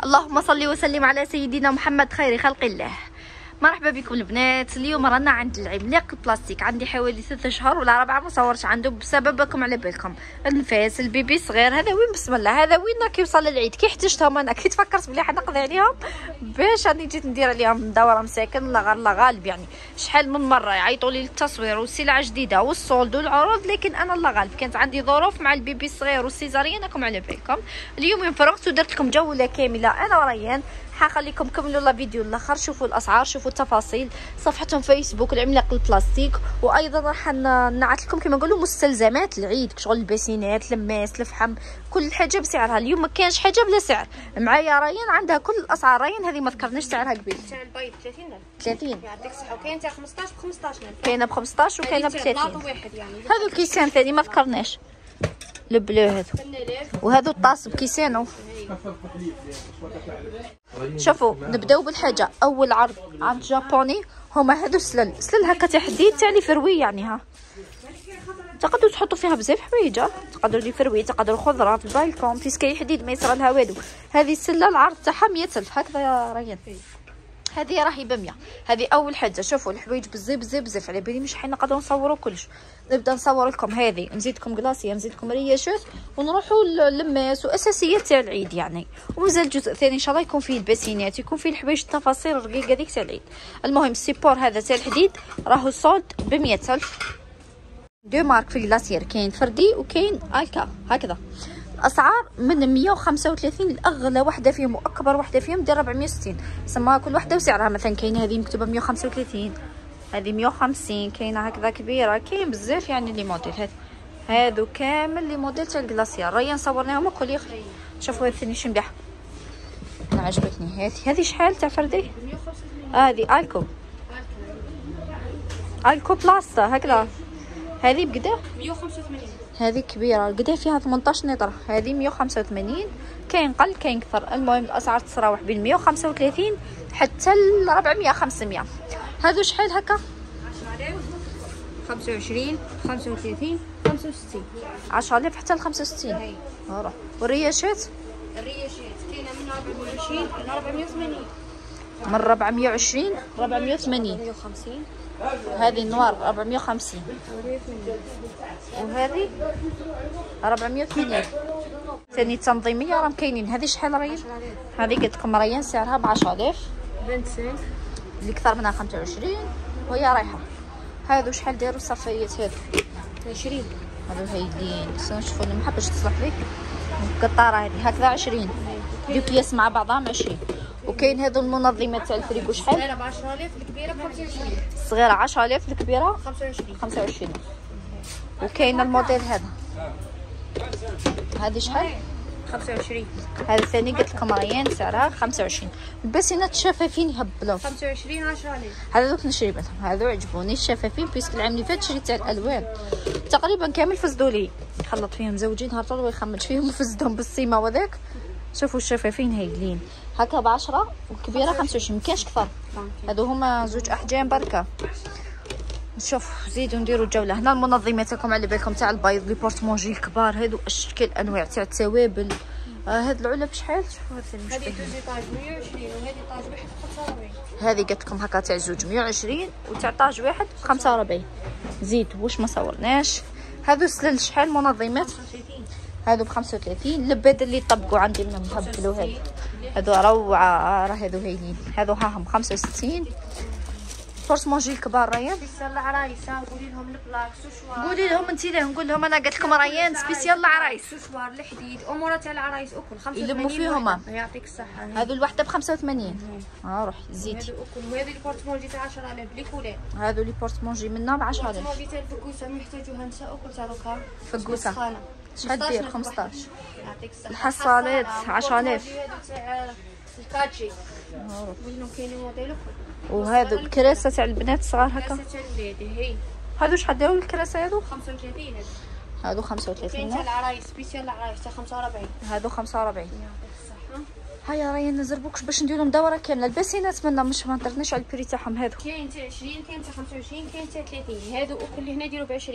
اللهم صل وسلم على سيدنا محمد خير خلق الله. مرحبا بكم البنات. اليوم رانا عند العملاق البلاستيك. عندي حوالي 3 شهور ولا 4 ما صورتش عنده بسببكم على بالكم. النفاس البيبي صغير هذا وين بسم الله، هذا وين كيوصل العيد كي احتجتهم انا، كي تفكرت بلي حنقضي عليهم باش راني جيت ندير عليهم دوره مساكن. لا غالب يعني شحال من مره يعيطوا لي للتصوير والسلعه جديده والصولد والعروض، لكن انا لا غالب كانت عندي ظروف مع البيبي الصغير والسيزاريين راكم على بالكم. اليوم فرغت ودرت لكم جوله كامله انا وريان. حخليكم كملوا لا فيديو الاخر، شوفوا الاسعار شوفوا التفاصيل. صفحتهم فيسبوك العملاق البلاستيك، وايضا راح نعطي لكم كما نقولوا مستلزمات العيد، شغل الباسينات الماس الفحم كل حاجه بسعرها. اليوم ما كانش حاجه بلا سعر. معايا ريان عندها كل الاسعار. ريان هذه ما ذكرناش سعرها قبيل. تاع البيض 30000 30 يعطيك الصحه. وكاين تاع 15 ب 15000. كاينه ب 15 وكاينه ب 30. واحد يعني. هذو الكيسان ثاني ما ذكرناش البلو هذو، وهذو الطاس بكيسانو. شوفوا نبداو بالحاجه اول عرض عند جابوني. هما هادو سلل هكا تحديد تاع لي فروي يعني. ها تقدروا تحطوا فيها بزاف حوايج، تقدروا لي فروي تقدروا خضره في البالكون بيسكي حديد ما يصرى لها والو. هذه السله العرض تاعها 100000 هكذا يا ريان. هذه راهي ب 100. هذه اول حاجه. شوفوا الحوايج بزاف على بالي مش حنقدروا نصوروا كلش. نبدا نصور لكم هذه، نزيدكم كلاصيه، نزيدكم رياشات، ونروحوا للماس واساسيات تاع العيد يعني. ومازال جزء ثاني ان شاء الله يكون فيه الباسينات، يكون فيه الحوايج التفاصيل الرقيقه ديك تاع العيد. المهم السيبور هذا تاع الحديد راهو صولد ب 100000. دو مارك في الكلاسير، كاين فردي وكاين الكا هكذا. الاسعار من 135 لاغلى وحده فيهم واكبر وحده فيهم دير 460. سما كل وحده وسعرها. مثلا كاينه هذه مكتوبه 135، هذه 150، كاينه هكذا كبيره، كاين بزاف يعني لي موديل. هادو كامل لي موديل تاع الكلاسير. ريان صورناهم الكل يخرج. شوفوا هذه ثاني شنو مليحه، انا عجبتني. هذه شحال تاع فردي؟ هذه الكو بلاصه هكذا. هذه بقدا 185. هذه كبيره قدا فيها 18 نطره. هذه 185. كاين قل كاين كثر. المهم الاسعار تتراوح بين 135 حتى ل 400 500. هذو شحال هكا؟ 25 35 65. 10000 حتى ل 65. روح. والرياشات كاينه من 420 ل 480. من 420 480. 150. هذه النوار 450 وهذه 480. ثاني تنظيميه راهم كاينين. هذه شحال ريان؟ هذه قلت لكم ريان سعرها ب 10000. 25 اللي كثر منها 25 وهي رايحه. هذو شحال داروا الصفايات؟ هذو 20. هذو هايلين. نشوفوا ما حبش تصلح لك القطاره هذه هكذا 20. دو كياس مع بعضهم 20. وكاين هذو المنظمات تاع الفريكو شحال؟ الصغيره ب 10000 الكبيره ب 25. الصغيره 10000 الكبيره 25. وكاين الموديل هذا. هذه شحال؟ 25. هذا الثاني قلت لكم ريان سعرها 25. الباسينات الشفافين يهبلوا 25 10000. هذوك نشري منهم. هذو عجبوني الشفافين بيسك العام اللي فات شريت تاع الالوان تقريبا كامل فزدوا لي. خلط فيهم زوجين هرطل ويخمج فيهم وفزدهم بالسيما وذاك. شوفوا الشفافين هايلين هكا ب 10 والكبيره 25. مكانش كثر. هادو هما زوج احجام بركه. شوف زيدوا نديروا جوله هنا. المنظمات راكم على بالكم تاع البيض لي بورتمونجي الكبار هادو اشكال انواع تاع التوابل. هاد العلب شحال؟ شوفوا هذه هذه دوزي طاج 120 وهذه طاج واحد 45. هذه قلت لكم هكا تاع زوج 120 وتاع طاج واحد 45. زيد واش ما صورناش. هادو سلل شحال منظمات؟ هادو ب 35. اللباد اللي طبقوا عندي منهم هبلوا هادو روعه. راه هادو هايلين. هادو هاهم 65. بورتمونجي الكبار ريان. سبيسيال العرايس. قولي لهم البلاك سوشوار. قولي لهم انت له نقول لهم انا قلت لكم ريان سبيسيال العرايس. سوشوار الحديد امورات تاع العرايس اكل 85. يلموا فيهم. يعطيك الصحه. هادو الوحده ب 85. روح زيد. هادو اكل. وهذه البورتمونجي تاع 10000 لي كولير. هادو لي بورتمونجي منا ب 10000. البورتمونجي تاع الفكوسه محتاجوها نساء اكل تاع دوكا. فكوسه شحال دير؟ 15. يعطيك الصحه. الحصالات 10000. هادو تاع الكاتشي. وين كاينين موديل اكل. وهادو الكراسه تاع البنات الصغار هكا. الكراسه تاع الولاد هي. هادو شحال دايروا الكراسه هادو؟ 35. هادو 35. كاين تاع العرايس سبيسيال العرايس تاع 45. هادو 45. يعطيك الصحه. هيا راهي نزربوكش باش ندير لهم دوره كامله. الباسينات منا مش ما درناش على البري تاعهم. هادو كاين تاع 20 كاين تاع 25 كاين تاع 30. هادو اكل اللي هنا يديروا ب 20.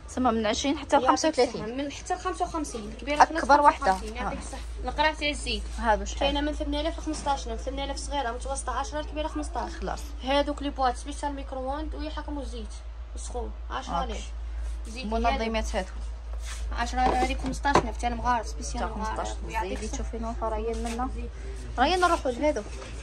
تسمى من 20 حتى ل 35. من حتى ل 55 الكبيره اكبر وحده. يعطيك الصحه. القرع تاع الزيت هذا شحال؟ كاينه من 8000 ل 15000. 8000 صغيره متوسطه 10 الكبيره 15. خلاص. هذوك لي بواط سبيسيال ميكرووند ويحكموا الزيت السخون 10000. زيت منظمات هادو 10 هذيك 15000 تاع المغار سبيسيال تاع مغار. 15. زيدي تشوفي نروحو ريان منا. ريان نروحو لهادو.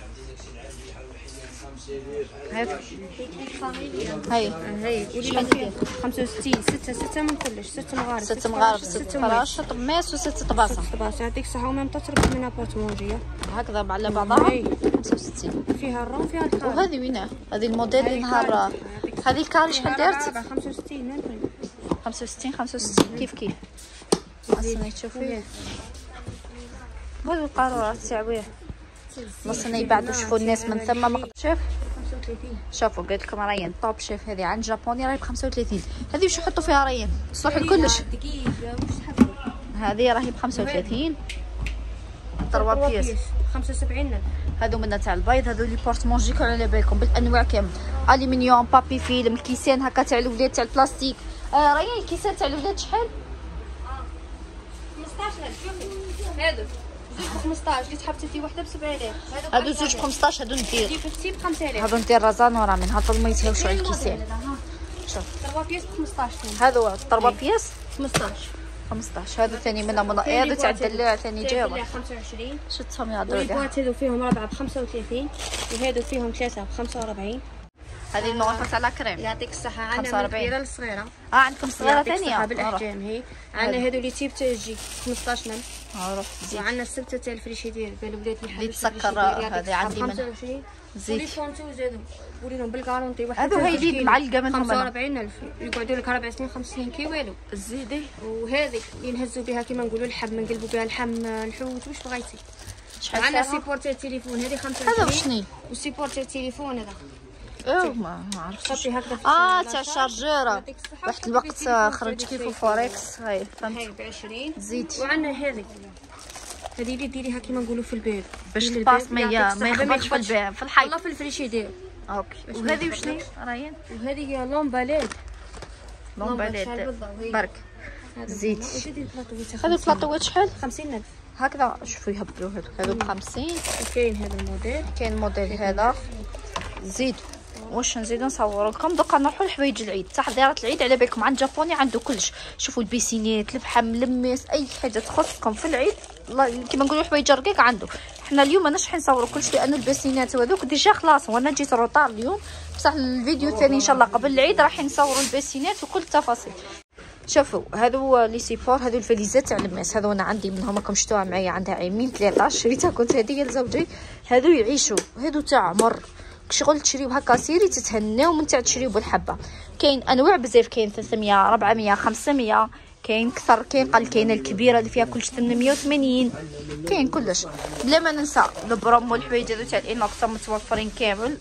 هادو هاي شحال ديال 65 6 من كلش 6 مغارب 6 مغارب 6 فراش طماس و6 طباسه. طباسه يعطيك الصحه ومام تشرب منها بورتمونجيه هكذا على بعضها 65. فيها الروم فيها الكاري. وهذه وينها؟ هذه الموديل اللي نهار هذه الكاري شحال دارت؟ 65 65 65 كيف اصلا تشوفي هذو القارورات تاعويه وصلنا يبعدوا. شوفوا الناس من ثم شوف 35. شوفوا قلت لكم ريان طوب شيف. هذه عند جابوني راهي ب 35. هذه واش يحطوا فيها ريان؟ تصلح لكلش. دقيقه واش تحبوا؟ هذه راهي ب 35. 3 بياس 75. هادو منا تاع البيض. هادو لي بورتمونجي كانوا على بالكم بالانواع كامل. الومنيوم بابي فيلم الكيسان هكا تاع الاولاد تاع البلاستيك. ريان الكيسان تاع الاولاد شحال؟ 15000. شوفي هادو زوج ب 15 اللي تحب تدي وحده ب 7000. هادو زوج ب 15. هادو ندير دي فتي ب 5000. هادو ندير رازانورا من هاد ما يتهاوش على الكيسان. شوف 3 بياس ب 15. هادو 3 بياس 15. 15. هادو ثاني منا هادو تاع الدلاع ثاني جاوا 25. شفتهم يهضروا عليها. والبواط هادو فيهم 4 ب 35 وهادو فيهم 3 ب 45. هذه المغرفه تاع لاكريم يعطيك الصحه. عندنا 45. الكبيره الصغيره. عندكم صغيره ثانيه بالاحجام هي. عندنا هادو اللي تيب تجي 15000. روح زيد. وعندنا السبته تاع الفريشيدير بالولاد اللي تسكر هذه عندي منها 25. زيد. ولي فونتو زادوا قولي لهم بالكارونتي واحد هادو هايلين معلقه منهم 45000 يقعدوا لك 4 سنين 5 سنين كي والو. زيدي. وهذه اللي نهزوا بها كيما نقولوا اللحم نقلبوا بها اللحم الحوت واش بغيتي. شحال عندنا سعرها؟ سيبور تاع التليفون هذه 25. هذا وشني؟ والسيبور تاع التليفون هذا ما عرفتش. حطي هكذا في تاع الشارجيره. واحد الوقت خرجت كيف الفوركس. هاي فهمت. هاي ب 20. زيدي. وعندنا هذه اللي ديريها كيما نقولوا في البيت باش الباص ما يخبطش في الباب في الحيط. والله في الفريشيدير. اوكي. وهذه وشني ريان؟ وهذه هي لومباليد. لومباليد برك. زيد. هذا هذا البلاطوات شحال؟ 50000 هكذا. شوفوا يهبلوا هذو ب 50. وكاين هذا الموديل. كاين الموديل هذا. زيد. واش نزيدو نصور لكم دوكا نروحو لحوايج العيد. تحضيرات العيد على بالكم عند جابوني عنده كلش. شوفوا البيسينات الفحم لميس اي حاجه تخصكم في العيد كيما نقولوا حوايج رقيق عنده. حنا اليوم ماناش راح نصوروا كلش لان البيسينات هذوك ديجا خلاص وانا جيت روطار اليوم. بصح الفيديو الثاني ان شاء الله قبل العيد راح نصوروا البيسينات وكل التفاصيل. شوفوا هذو لي سيبور هذو الفاليزات تاع الماس. هذو انا عندي منهم راكم شفتوها معايا عندها عامين 13 شريتها كنت هديه لزوجي. هذو يعيشوا هذو تاع عمر شغل تشريو هكا سيري تتهناو من تاع تشريو بالحبه. كاين انواع بزاف كاين 300 400 500 كاين كثر كاين قل. كاين الكبيره اللي فيها كلش 880 كاين كلش. بلا ما ننسى البروم والحوايج هذو تاع الانوكس متوفرين كامل.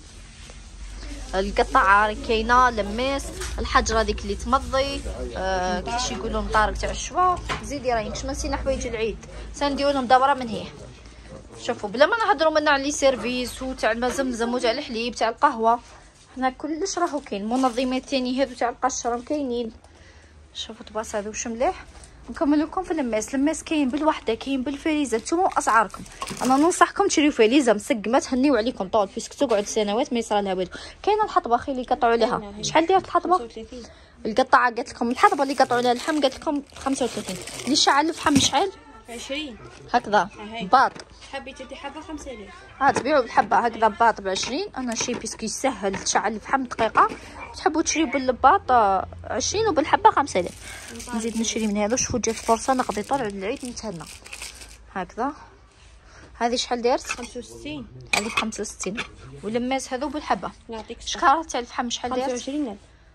القطعه كاينه لماس الحجره هذيك اللي تمضي كيفاش يقولوا مطارق تاع الشوا. زيدي راهي كش ما نسينا حوايج العيد سنديروا لهم دوره من هي. شوفوا بلا ما نهضروا منا على لي سيرفيس وتاع المزمزم وتاع الحليب تاع القهوه هنا كلش راهو كاين. منظمات ثاني هادو تاع القشره كاينين. شوفوا طباس هذا واش مليح. نكمل لكم في اللماس. اللماس كاين بالوحده كاين بالفريزه. نتوما اسعاركم انا ننصحكم تشريو فريزه مسقمه تهنيو عليكم طول بيسك تقعد سنوات ما يصرى لها والو. كاينه الحطبه اخي اللي يقطعوا عليها شحال ديرت الحطبه؟ 35. القطعه قالت لكم الحطبه اللي قطعوا عليها اللحم قالت لكم 35. اللي شعل الفحم شحال؟ 20 هكذا باط. حبي تدي حبه 5000. تبيعوا بالحبه هكذا باط ب 20. انا شي بيسكو يسهل تشعل الفحم دقيقه. تحبوا تشريو بالباط 20 وبالحبه 5000. نزيد نشري من هذا. شوفوا جات فرصه نقضي طول العيد نتهنى هكذا. هذه شحال دارت؟ 65. هذه 65. ولماس هذو بالحبه. يعطيك الصحه. شكاره تاع الفحم شحال دارت؟ 25000.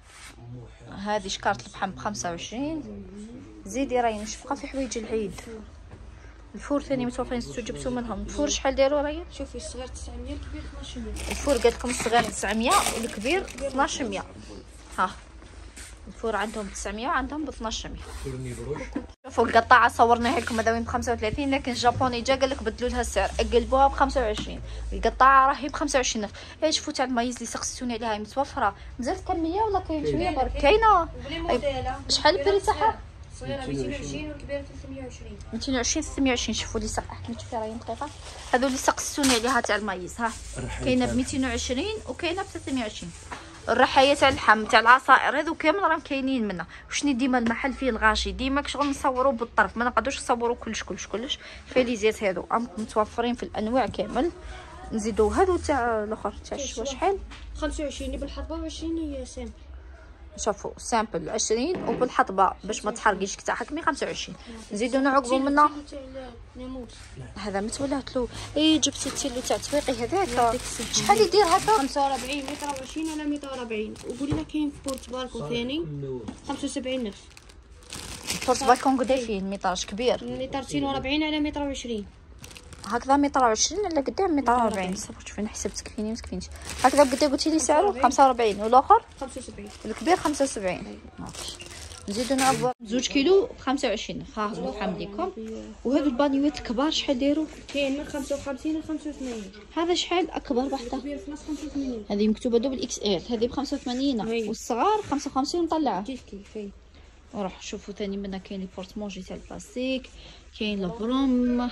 هذه شكاره الفحم ب 25. زيدي راهي نشفقه في حوايج العيد. الفور ثاني متوفرين جبتو منهم. الفور شحال داروا راهي؟ شوفي الصغير 900 الكبير 1200. الفور قالت لكم الصغير 900 والكبير 1200. ها الفور عندهم ب 900 وعندهم ب 1200. شوفوا القطاعه صورناها لكم هذا ب 35 لكن الجابوني جا قال لك بدلوا لها السعر قلبوها ب 25. القطاعه راهي ب 25 الف. شوفوا تاع المايز اللي سقسيتوني عليها هي متوفره مازال كميه ولا كاين شويه برك كاينه. شحال البري تاعها؟ صغيره 220 والكبيره 320. 220 320. شوفوا لي سقحتني شوفي راهي دقيقه. هذو اللي سقسيتوني عليها تاع المايز ها كاينه ب 220 وكاينه ب 320. الرحايه تاع اللحم تاع العصائر هذو كامل راهم كاينين منها. وشني ديما المحل فيه الغاشي ديما شغل نصوروا بالطرف ما نقدروش نصوروا كلش. فاليزيات هذو متوفرين في الانواع كامل. نزيدوا هذو تاع الاخر تاع الشوا شحال 25 اللي بالحطبه و20 هي سامبل. شوفوا سامبل 20 وبالحطبه باش ما تحرقيش تاع حكمي 25. نزيدوا نعقبوا منه هذا متولات له. جبتي التيلو تاع تفيقي هذاك شحال يدير هكا 45 120 على 140. وقولنا كاين في بورت بالكو ثاني 75 الف. بورت بالكون قداش فيه الميطاج كبير 240 على 120 هكذا 120 على قدام 140. صبرت شوفي نحسب تكفيني ما تكفينيش. هكذا قدام قلتي لي سعره 45 والاخر 75 الكبير 75. نزيدو نعبوا 2 كيلو ب 25. ها اللحم ليكم. وهذو البانيوات الكبار شحال دايروا؟ كاين من 55 ل 85. هذا شحال اكبر وحده؟ الكبير في 85. هذه مكتوبه دوبل اكس ال هذه ب 85 والصغار 55 نطلعها كيف كيف. وروح شوفوا ثاني منها كاين لي بورتمونجي تاع البلاستيك كاين البروم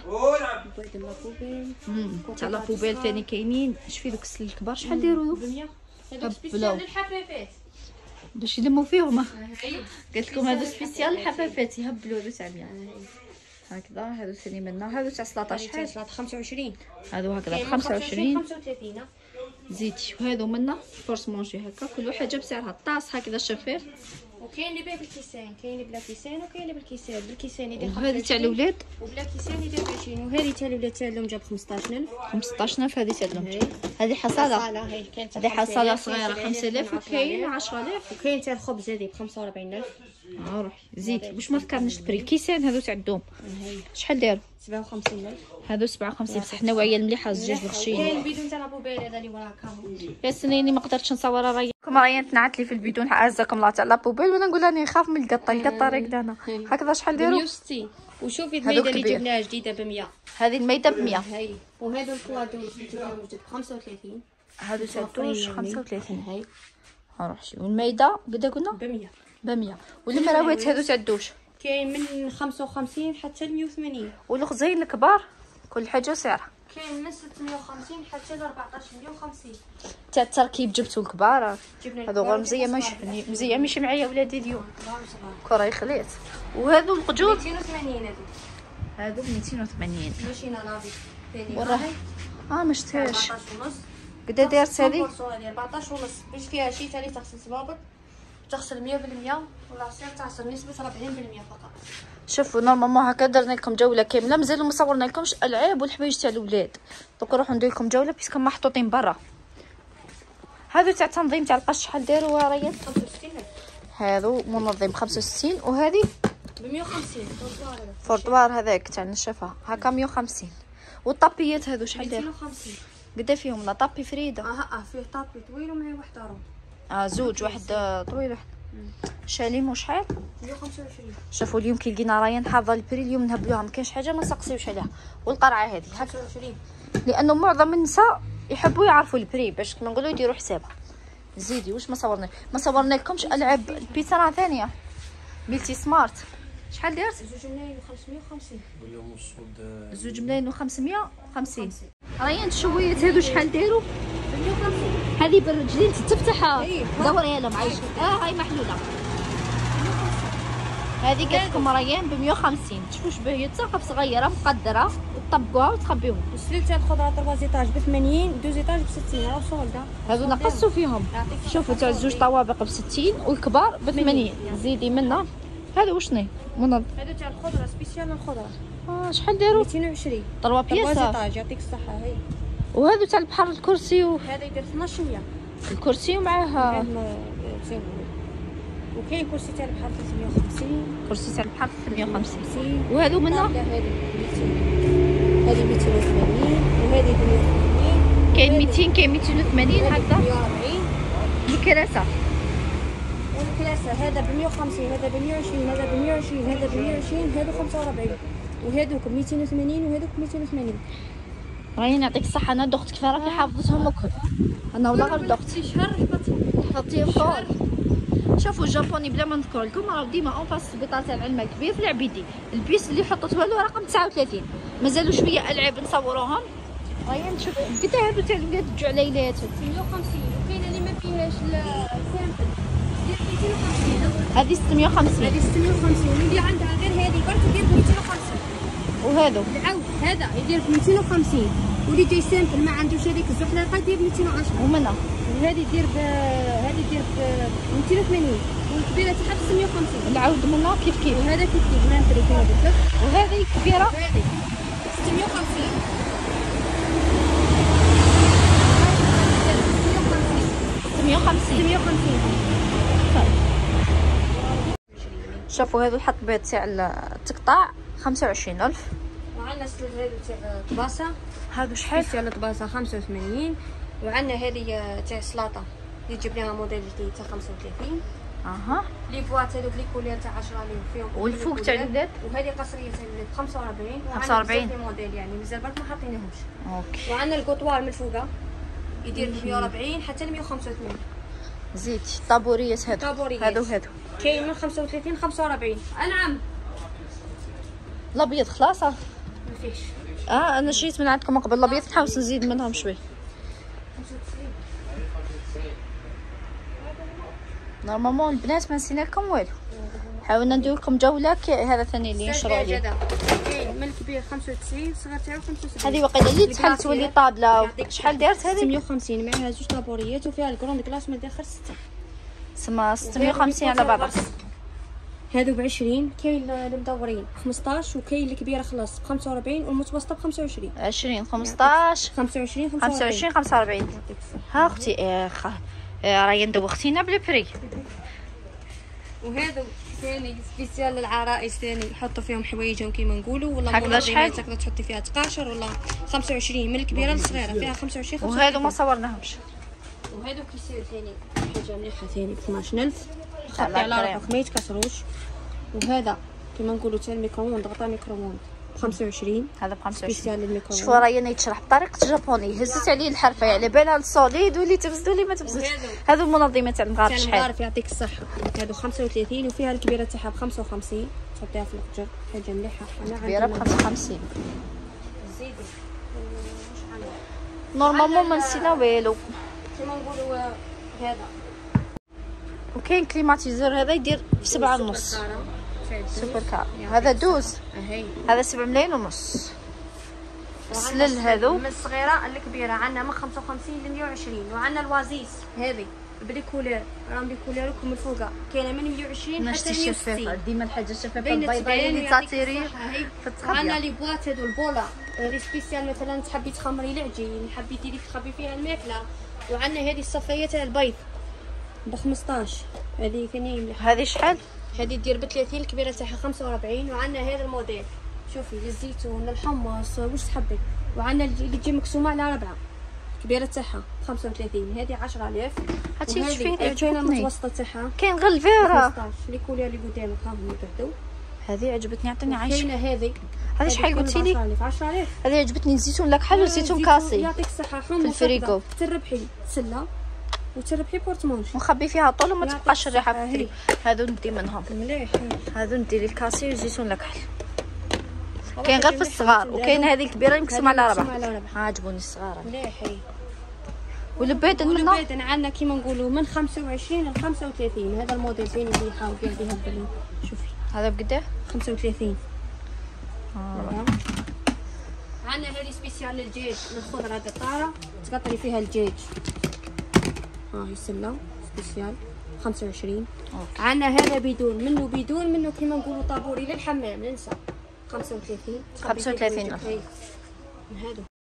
تاع لا بوبيل ثاني كاينين. شوفي دوك السل الكبار شحال دايروا؟ ب 100. هذا سبيسيال للحفافات باش يلموا فيهم. قلت لكم هذا سبيسيال الحفافات يهبلوا هذو تاع 100 هكذا. هذو ثاني منا هذو تاع 17 شحال 25. هذو هكذا ب 25 35. زيتي. وهذو منا بورتمونجي هكا كل حاجه بسعرها. الطاس هكذا شفاف. وكاين اللي بيه بالكيسان كاين اللي بلا كيسان وكاين اللي بالكيسان. بالكيسان يدير 25. وهذه تاع الاولاد وبلا كيسان يدير 20. وهذه تاع الاولاد تاع اللهم جاب 15000. 15000 هذه تاع اللهم. هذه حصاله هذه حصاله صغيره 5000 وكاين 10000. وكاين تاع الخبز هذه ب 45000. روحي زيدي واش ما ذكرناش البري. الكيسان هذو تاع الدوم شحال داروا؟ 57000. هذو 57 بصح نوعيه مليحه الزجاج بخشين. كاين البيدون تاع لابوبيل هذا اللي وراه كامل. يا سنيني ما قدرتش نصورها ريان تنعت لي في البيدون عزكم الله تاع لابوبيل وانا نقول راني نخاف من القطه رقدانه هكذا. شحال داروا؟ 160. وشوفي الميده اللي جبناها جديده ب 100. هذه الميده ب 100. هاي وهذا الكوادوش ب 35. هذو ساتوش 35. هاي روح شي. والميده قد قلنا ب 100 ب 100. والمراوات هذو تاع الدوش كاين من 55 حتى ل 180. والخزين الكبار كل حاجه سعرها كاين من 650 حتى ل 1450 تاع التركيب. جبتو الكبار هذو غير مزيه ماشي معايا ولادي اليوم كره يخليت. وهذو القجور 280. هذو 280 ماشي نافي ثاني وراهي ما شفتهاش 14 ونص. قد دارت هذه 14 ونص. باش فيها شي ثاني تغسل صبابك تغسل 100% والعصير تعصر نسبه 40% فقط. شوفوا نورمالمون هكا درنا لكم جوله كامله. مازال ما صورنا لكمش الالعاب والحوايج تاع الاولاد. دوك نروحوا ندير لكم جوله بيسكو محطوطين برا. هذو تاع التنظيم تاع القش شحال داروا ريان؟ 65000. هذو منظم 65 وهذه ب 150. فورطوار هذاك تاع النشافه هكا 150. والطابيات هذو شحال داروا؟ 250. قدا فيهم لا طابي فريده فيه طابي طويل ومعاه واحد روم. زوج واحد طويل واحد شاليمو شحال 125. شوفوا اليوم كي لقينا ريان حافظه البري اليوم نهبلوها ما كاينش حاجه ما نسقسيوش عليها. والقرعه هذه 25 لانه معظم النساء يحبوا يعرفوا البري باش كما نقولوا يديروا حسابها. زيدي واش ما صورنا لكمش العاب البيتزا راه ثانيه ميلتي سمارت شحال دارت؟ 2,550. زوج ملايين و550. ريان الشويات هادو شحال داروا؟ 150. هذه بالرجلين تتفتح دوريها لهم عايشه هاي محلوله. هذه قالت لكم ريان ب 150. تشوفوا شبه هي تساقب صغيره مقدره وتطبقوها وتخبيوها. السليل تاع الخضره 3 ايطاج ب 80 2 ايطاج ب 60 راه سولده. هذو نقصوا فيهم. شوفوا تاع الزوج طوابق ب 60 والكبار ب 80. زيدي منا هذا وشني منظم. هذا تاع الخضره سبيسيال الخضره. شحال داروا؟ 220. 3 بياس. 3 ايطاج يعطيك الصحه. هاي وهذا تاع البحر الكرسي هذا يدير 1200. الكرسي ومعاه وكاين كرسي تاع البحر 350. كرسي تاع البحر 350. وهذو منا هذه 280 وهذه 180. كاين 200 كاين 280 هكذا. 140. الكراسه والكراسه مقاسه هذا ب 150 هذا ب 120 هذا ب 120 هذا ب 120 هذا 45 وهذوك 280 وهذوك 280. راني نعطيك الصحه انا دخت كيف راكي حافظتهم الكل انا ولا غير دخت شهر حطيهم كل. شوفوا الجابوني بلا ما نذكر لكم راه ديما اون فاس السبيطار تاع العلمه الكبير في العبيدي. البيس اللي حطيته له رقم 39. مازالوا شويه العاب نصوروهم. راهي نشوف قد هادو تاع الولاد تجوا على ليلات 650 وكاينه اللي ما فيهاش السامبل دير 250. هذه 650 هذه 650 واللي عندها غير هذه برك دير 250. وهذو العود هذا يدير ب 250 واللي جاي سامبل ما عندوش هذيك الزحلقه يدير 210. ومنها وهذه دير ب 280 والكبيره تاعها ب 650. العود منها كيف كيف. وهذا كيف كيف ما نقدر كيما قلت لك. وهذه الكبيره هذه 650 شوفوا هذو الحطبات تاع التقطاع 25000. وعندنا سلسله هذو تاع طباسه هادو شحال تاع الطباسه 85. وعندنا هذه تاع سلاطه اللي جبنا لها موديل جديد تاع 35. اها لي بواط هذوك لي كولير تاع 10 اللي فيهم. والفوق تاع الولاد وهذه قصريه تاع الولاد 45. 45 موديل يعني مازال برك ما حاطينهمش. اوكي. وعندنا القطوار من فوقه يدير ب 140 حتى ل 185. زيتي طابوريات هادو كاين من 35 45. انعم الابيض خلاص ما فيش. انا شريت من عندكم قبل الابيض نحاول نزيد منهم شوي. نورمالمون البنات ما نسينا لكم والو. حاولنا ندير لكم جوله هذا ثاني اللي نشرو عليه. كاين من الكبير 95 صغير تاعو 75. هذه وقيله اللي تحل تولي طابله. شحال دارت هذه 650 معها زوج طابوريات وفيها الكروند كلاس ما داخل 6 سما 650 على بعضها. هادو ب 20. كاين المدورين 15 وكاين الكبيره خلاص ب 45 والمتوسطه ب 25. 20 15 25 45. ها اختي راهي ندوختينا بالبري. وهذا ثاني سبيسيال للعرائس ثاني يحطوا فيهم حوايجهم كيما نقولوا ولا هكذا شحال تقدر تحطي فيها 19 ولا 25 من الكبيره للصغيره فيها 25 25. وهذو ما صورناهمش. وهذو كيصير ثاني حاجه مليحه ثاني ب 12000 خطي على روحك ما يتكسروش. وهذا كيما نقولوا تاع الميكرووند غطاء ميكرووند ب 25. هذا ب 25 سبيسيال للميكرووند. شوفوا راهي انا يتشرح بطريقه جابوني هزت عليه الحرفه على بالها الصوليد واللي تبزد واللي ما تبزدش. هذو المنظمه تاع المغاربه شحال؟ المغاربه يعطيك الصحه. هذو 35 وفيها الكبيره تاعها ب 55 تحطيها في الحجر حاجه مليحه. كبيره ب 55. زيدي واش نورمالمون ما نسينا والو كيما نقولوا هذا. وكاين كليماتيزور هذا يدير ب 7.5 سوبر كار. هذا دوز هذا 7 ملايين ونص. السلل هذو من الصغيره الكبيره عندنا من 55 ل 120. وعندنا الوازيس هذه بلي كولير راهم لي كوليركم من فوقها كاينه من 120 حتى 160. ديما الحاجه الشفافه البيضاء اللي تاتيري في التخبيه. عندنا لي بواط هذو البوله لي سبيسيال مثلا تحبي تخمري العجين حبي ديري تخبي فيها الماكله. وعندنا هذه الصفايه تاع البيض ب 15. هذه ثاني مليحه. هذه شحال؟ هذه دير ب 30 الكبيره تاعها 45. وعندنا هذا الموديل شوفي للزيتون للحمص واش تحبي. وعندنا اللي تجي مقسومه على 4 الكبيره تاعها 35. هذه 10000. هاتي شوفي كاينه المتوسطه تاعها كاين غير الفيرا 15. لي كولير اللي قدامك ها هما يبعدوا. هذه عجبتني عطيني عايشه. كاينه هذه شحال قلتي لي؟ 10000. هذه عجبتني الزيتون لا كحل والزيتون كاسي يعطيك الصحه. في الفريكو تربحي سله وتربحي بورتمونج ونخبي فيها طول وما تبقاش الريحه في الفريكو. هذو ندي منهم مليح. هذو ندير الكاسي والزيتون لا كحل. كاين غير في الصغار وكاين هذه الكبيره مقسومه على 4. عجبوني الصغار مليح. والبيض منه والبيض عندنا كيما نقولوا من 25 ل 35. هذا الموديل ثاني اللي يحاول يديها بالي. شوفي هذا بقداه 35. عندنا هذه سبيسيال للدجاج الخضره قطاره تقطري فيها الدجاج. هي سله سبيسيال 25. عندنا هذا بدون منه كيما نقولوا طابوري للحمام ننسى 35 35 هذا